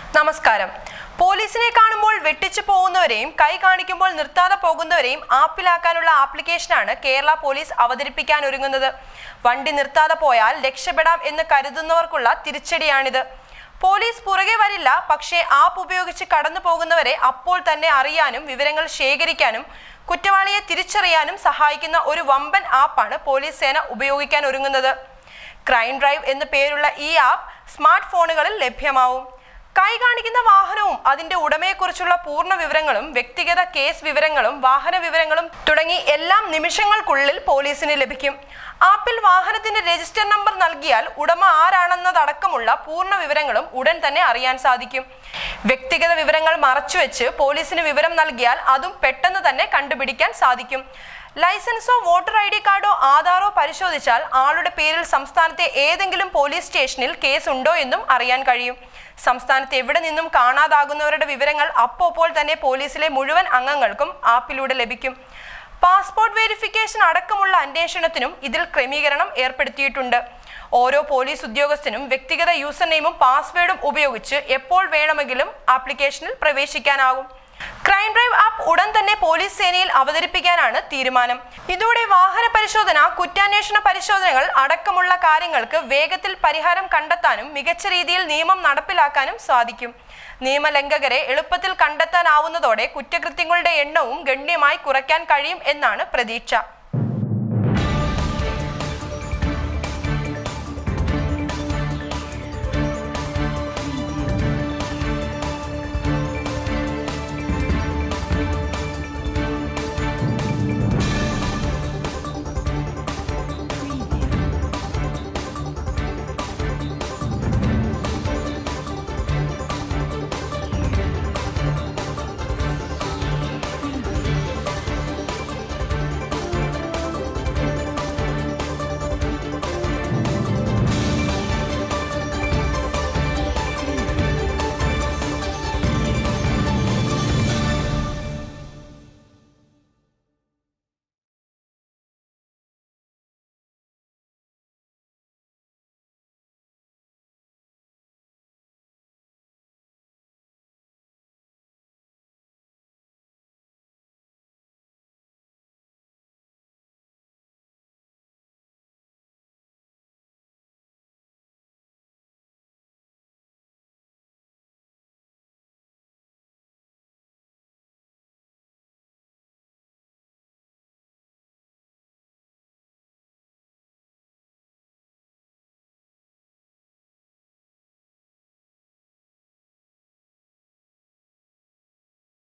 നമസ്കാരം. പോലീസിനെ കാണുമ്പോൾ വെട്ടിച്ചു പോകുന്നവരെയും കൈ കാണിക്കുമ്പോൾ നിർത്താതെ പോകുന്നവരെയും ആപ്പിലാക്കാനുള്ള ആപ്ലിക്കേഷനാണ് കേരള പോലീസ് അവതരിപ്പിക്കാൻ ഒരുങ്ങുന്നത്. വണ്ടി നിർത്താതെ പോയാൽ രക്ഷപ്പെടാം എന്ന് കരുതുന്നവർക്കുള്ള തിരിച്ചടിയാണിത്. പോലീസ് പുറകെ വരില്ല, പക്ഷേ ആപ്പ് ഉപയോഗിച്ച് കടന്നു പോകുന്നവരെ അപ്പോൾ തന്നെ അറിയാനും വിവരങ്ങൾ ശേഖരിക്കാനും കുറ്റവാളിയെ തിരിച്ചറിയാനും സഹായിക്കുന്ന ഒരു വമ്പൻ ആപ്പാണ് പോലീസ് സേന ഉപയോഗിക്കാൻ ഒരുങ്ങുന്നത്. ക്രൈം ഡ്രൈവ് എന്ന പേരുള്ള ഈ ആപ്പ് സ്മാർട്ട് ഫോണുകളിൽ ലഭ്യമാവും. കൈ കാണിക്കുന്ന വാഹനവും അതിന്റെ ഉടമയെക്കുറിച്ചുള്ള പൂർണ്ണ വിവരങ്ങളും വ്യക്തിഗത കേസ് വിവരങ്ങളും വാഹന വിവരങ്ങളും തുടങ്ങി എല്ലാം നിമിഷങ്ങൾക്കുള്ളിൽ പോലീസിന് ലഭിക്കും. ആപ്പിൽ വാഹനത്തിന്റെ രജിസ്റ്റർ നമ്പർ നൽകിയാൽ ഉടമ ആരാണെന്നതടക്കമുള്ള പൂർണ്ണ വിവരങ്ങളും ഉടൻ തന്നെ അറിയാൻ സാധിക്കും. വ്യക്തിഗത വിവരങ്ങൾ മറച്ചുവെച്ച് പോലീസിന് വിവരം നൽകിയാൽ അതും പെട്ടെന്ന് തന്നെ കണ്ടുപിടിക്കാൻ സാധിക്കും. ലൈസൻസോ വോട്ടർ ID കാർഡോ ആധാറോ പരിശോധിച്ചാൽ ആളുടെ പേരിൽ സംസ്ഥാനത്തെ ഏതെങ്കിലും പോലീസ് സ്റ്റേഷനിൽ കേസ് ഉണ്ടോ എന്നും അറിയാൻ കഴിയും. സംസ്ഥാനത്ത് എവിടെ നിന്നും കാണാതാകുന്നവരുടെ വിവരങ്ങൾ അപ്പോൾ തന്നെ പോലീസിലെ മുഴുവൻ അംഗങ്ങൾക്കും ആപ്പിലൂടെ ലഭിക്കും. പാസ്പോർട്ട് വെരിഫിക്കേഷൻ അടക്കമുള്ള അന്വേഷണത്തിനും ഇതിൽ ക്രമീകരണം ഏർപ്പെടുത്തിയിട്ടുണ്ട്. ഓരോ പോലീസ് ഉദ്യോഗസ്ഥനും വ്യക്തിഗത യൂസർ നെയിമും പാസ്വേഡും ഉപയോഗിച്ച് എപ്പോൾ വേണമെങ്കിലും ആപ്ലിക്കേഷനിൽ പ്രവേശിക്കാനാകും. ക്രൈം ഡ്രൈവ് ആപ്പ് ഉടൻ തന്നെ പോലീസ് സേനയിൽ അവതരിപ്പിക്കാനാണ് തീരുമാനം. ഇതോടെ വാഹന പരിശോധന, കുറ്റാന്വേഷണ പരിശോധനകൾ അടക്കമുള്ള കാര്യങ്ങൾക്ക് വേഗത്തിൽ പരിഹാരം കണ്ടെത്താനും മികച്ച രീതിയിൽ നിയമം നടപ്പിലാക്കാനും സാധിക്കും. നിയമലംഘകരെ എളുപ്പത്തിൽ കണ്ടെത്താനാവുന്നതോടെ കുറ്റകൃത്യങ്ങളുടെ എണ്ണവും ഗണ്യമായി കുറയ്ക്കാൻ കഴിയും എന്നാണ് പ്രതീക്ഷ.